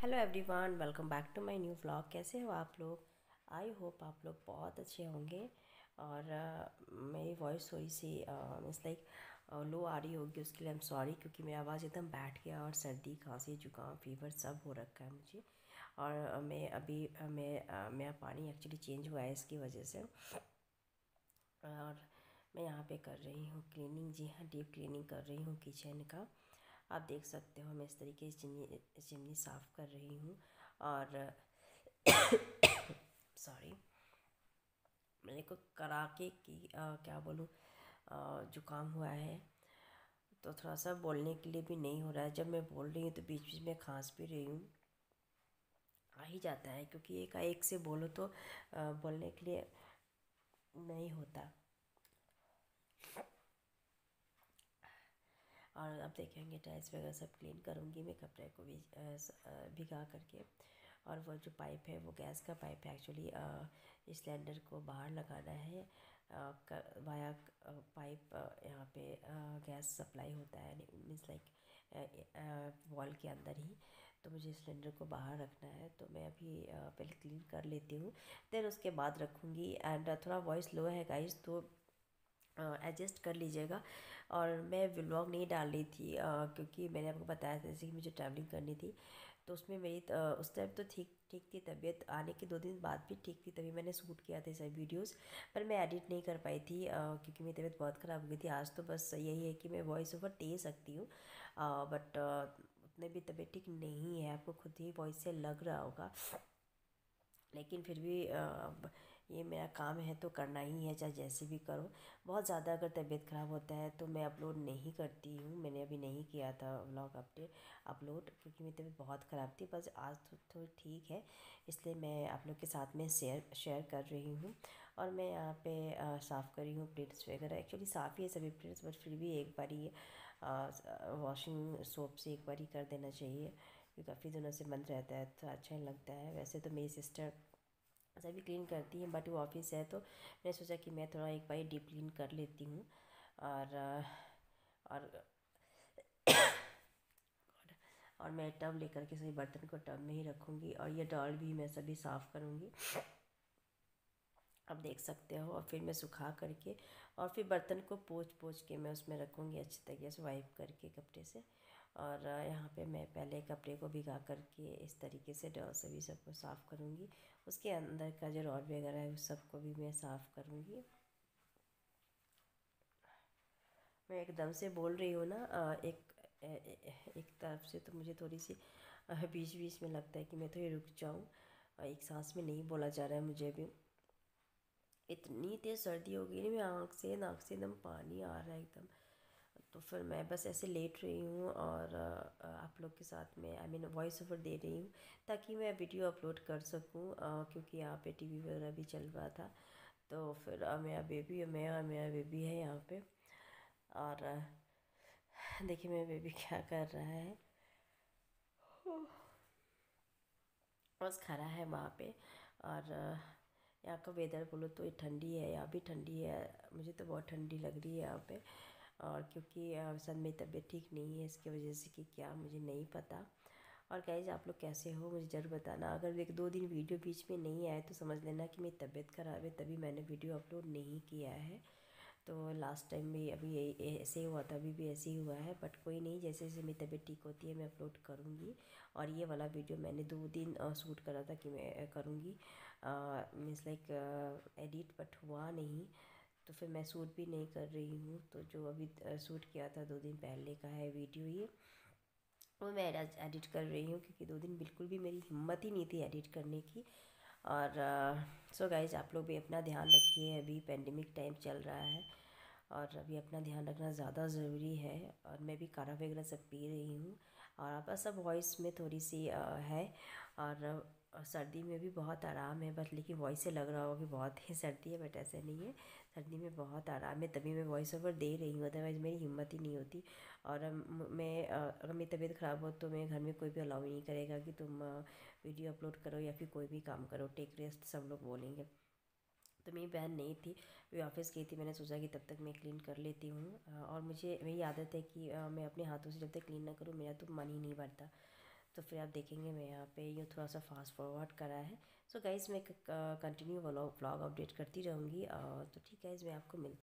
Hello everyone, welcome back to my new vlog. कैसे हो आप लोग? आई होप आप लोग बहुत अच्छे होंगे। और मेरी वॉइस थोड़ी सी मीन्स लाइक लो आ रही होगी, उसके लिए आई एम सॉरी, क्योंकि मेरी आवाज़ एकदम बैठ गया और सर्दी खांसी जुकाम फीवर सब हो रखा है मुझे। और मैं अभी मेरा पानी एक्चुअली चेंज हुआ है इसकी वजह से। और मैं यहाँ पे कर रही हूँ क्लीनिंग, जी हाँ, डीप क्लीनिंग कर रही हूँ किचन का। आप देख सकते हो मैं इस तरीके से चिमनी साफ़ कर रही हूँ। और सॉरी, मेरे को कड़ाके की क्या बोलूँ, जुकाम हुआ है, तो थोड़ा सा बोलने के लिए भी नहीं हो रहा है। जब मैं बोल रही हूँ तो बीच बीच में खांस भी रही हूँ, आ ही जाता है, क्योंकि एक से बोलो तो बोलने के लिए नहीं होता। और अब देखेंगे टाइल्स वगैरह सब क्लीन करूँगी मैं, कपड़े को भी भिगा करके। और वो जो पाइप है वो गैस का पाइप है एक्चुअली। इस सिलेंडर को बाहर लगाना है वाया पाइप। यहाँ पे गैस सप्लाई होता है, मीन्स लाइक वॉल के अंदर ही। तो मुझे सिलेंडर को बाहर रखना है, तो मैं अभी पहले क्लीन कर लेती हूँ, देन उसके बाद रखूँगी। एंड थोड़ा वॉइस लो है गाइस, तो एडजस्ट कर लीजिएगा। और मैं व्लॉग नहीं डाल रही थी क्योंकि मैंने आपको बताया था जैसे कि मुझे ट्रैवलिंग करनी थी, तो उसमें मेरी उस टाइम तो ठीक ठीक थी तबीयत, आने के 2 दिन बाद भी ठीक थी, तभी मैंने शूट किया था सब वीडियोस। पर मैं एडिट नहीं कर पाई थी क्योंकि मेरी तबीयत बहुत ख़राब हो गई थी। आज तो बस यही है कि मैं वॉइस ओवर दे सकती हूँ, बट उतने भी तबीयत ठीक नहीं है, आपको खुद ही वॉइस से लग रहा होगा। लेकिन फिर भी ये मेरा काम है तो करना ही है, चाहे जैसे भी करो। बहुत ज़्यादा अगर तबीयत ख़राब होता है तो मैं अपलोड नहीं करती हूँ। मैंने अभी नहीं किया था व्लॉग अपलोड, क्योंकि मेरी तबीयत बहुत ख़राब थी। बस आज तो ठीक है, इसलिए मैं आप लोग के साथ में शेयर कर रही हूँ। और मैं यहाँ पे साफ़ कर रही हूँ प्लेट्स वगैरह। एक्चुअली साफ़ ही है सभी प्लेट्स, बट फिर भी एक बार ही वॉशिंग सोप से एक बार ही कर देना चाहिए, क्योंकि काफ़ी दिनों से बंद रहता है तो अच्छा नहीं लगता है। वैसे तो मेरी सिस्टर सभी क्लीन करती हैं, बट वो ऑफिस है तो मैंने सोचा कि मैं थोड़ा एक बार डीप क्लीन कर लेती हूँ। और और और मैं टब लेकर के सभी बर्तन को टब में ही रखूँगी, और ये डॉल भी मैं सभी साफ़ करूँगी, आप देख सकते हो। और फिर मैं सुखा करके और फिर बर्तन को पोंछ पोंछ के मैं उसमें रखूँगी अच्छी तरीके से, वाइप करके कपड़े से। और यहाँ पे मैं पहले कपड़े को भिगा करके इस तरीके से डॉल से भी सबको साफ़ करूँगी। उसके अंदर का जो रॉड वगैरह है उस सबको भी मैं साफ़ करूँगी। मैं एकदम से बोल रही हूँ ना, एक तरफ से, तो मुझे थोड़ी सी बीच बीच में लगता है कि मैं थोड़ी रुक जाऊँ। एक सांस में नहीं बोला जा रहा है मुझे अभी, इतनी तेज़ सर्दी हो गई ना, मेरी आँख से नाक से एकदम पानी आ रहा है एकदम। तो फिर मैं बस ऐसे लेट रही हूँ और आप लोग के साथ में आई मीन वॉइस ओवर दे रही हूँ, ताकि मैं वीडियो अपलोड कर सकूँ, क्योंकि यहाँ पे टीवी वगैरह भी चल रहा था। तो फिर मेरा बेबी है यहाँ पे। और देखिए मेरा बेबी क्या कर रहा है, बस खड़ा है वहाँ पे। और यहाँ का वेदर बोलो तो ये ठंडी है, यहाँ भी ठंडी है, मुझे तो बहुत ठंडी लग रही है यहाँ पे। और क्योंकि सर मेरी तबीयत ठीक नहीं है, इसकी वजह से कि क्या मुझे नहीं पता। और गाइज आप लोग कैसे हो मुझे ज़रूर बताना। अगर 1-2 दिन वीडियो बीच में नहीं आए तो समझ लेना कि मेरी तबीयत ख़राब है, तभी मैंने वीडियो अपलोड नहीं किया है। तो लास्ट टाइम भी अभी यही ऐसे ही हुआ था, अभी भी ऐसे ही हुआ है, बट कोई नहीं, जैसे जैसे मेरी तबीयत ठीक होती है मैं अपलोड करूँगी। और ये वाला वीडियो मैंने 2 दिन शूट करा था कि मैं करूँगी, मीन्स लाइक एडिट, बट हुआ नहीं, तो फिर मैं शूट भी नहीं कर रही हूँ। तो जो अभी शूट किया था 2 दिन पहले का है वीडियो ये, वो मैं एडिट कर रही हूँ, क्योंकि 2 दिन बिल्कुल भी मेरी हिम्मत ही नहीं थी एडिट करने की। और सो गाइज आप लोग भी अपना ध्यान रखिए, अभी पेंडेमिक टाइम चल रहा है, और अभी अपना ध्यान रखना ज़्यादा ज़रूरी है। और मैं भी काढ़ा वगैरह सब पी रही हूँ, और आप सब वॉइस में थोड़ी सी है। और सर्दी में भी बहुत आराम है, बट लेकिन वॉइस से लग रहा होगा कि बहुत ही सर्दी है, बट ऐसा नहीं है, सर्दी में बहुत आराम है, तभी मैं वॉइस ओवर दे रही हूँ, अदरवाइज़ मेरी हिम्मत ही नहीं होती। और मैं अगर मेरी तबीयत ख़राब हो तो मैं घर में कोई भी अलाउ नहीं करेगा कि तुम वीडियो अपलोड करो या फिर कोई भी काम करो, टेक रेस्ट सब लोग बोलेंगे। तो मेरी बहन नहीं थी, वे ऑफिस गई थी, मैंने सोचा कि तब तक मैं क्लीन कर लेती हूँ। और मुझे मेरी आदत है कि मैं अपने हाथों से जब तक क्लीन ना करूँ मेरा तो मन ही नहीं भरता। तो फिर आप देखेंगे मैं यहाँ पे यूँ थोड़ा सा फास्ट फॉरवर्ड करा है। सो गाइज़ मैं कंटिन्यू व्लॉग अपडेट करती रहूँगी। तो ठीक है गाइज़, मैं आपको मिलती